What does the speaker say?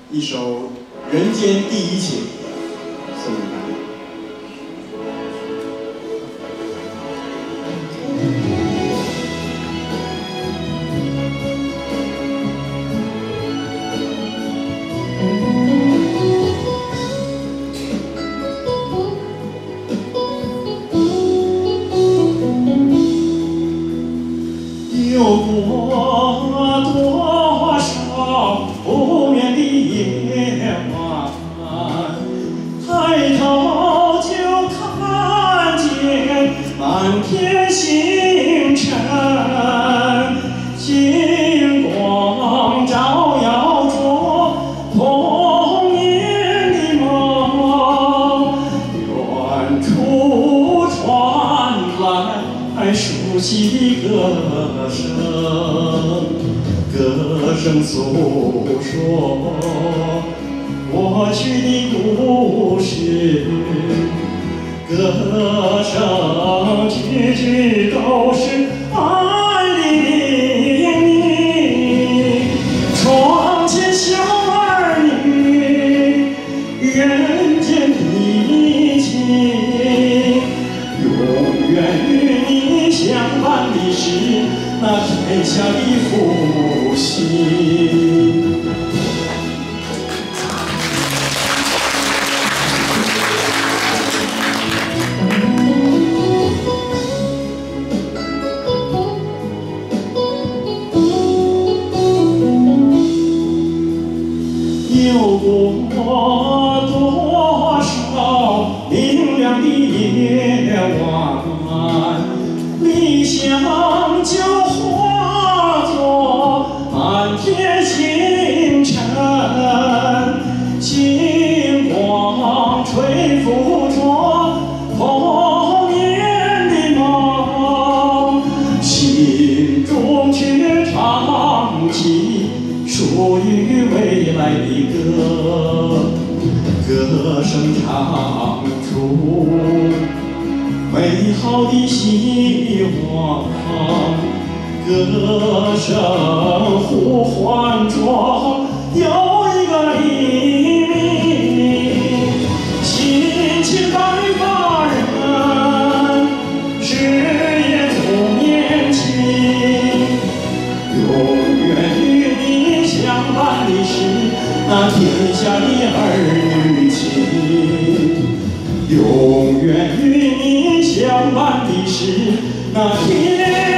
一首《人间第一情》送给大家。 有过多少不眠的夜晚，抬头就看见满天星辰，星光照耀着童年的梦，远处传来熟悉的歌声，歌声诉说过去的故事，歌声句句都是爱的叮咛。窗前小儿女，人间的情，永远与你相伴的是那天下的父亲。有过多少明亮的夜晚，理想就化作满天星辰，星光吹拂着童年的梦，心中却唱起属于未来的歌，歌声唱出美好的希望，歌声呼唤着有一个黎明，辛勤白发人，事业总年轻，永远与你相伴的是那天下的儿女情，永远与你相伴的是那天。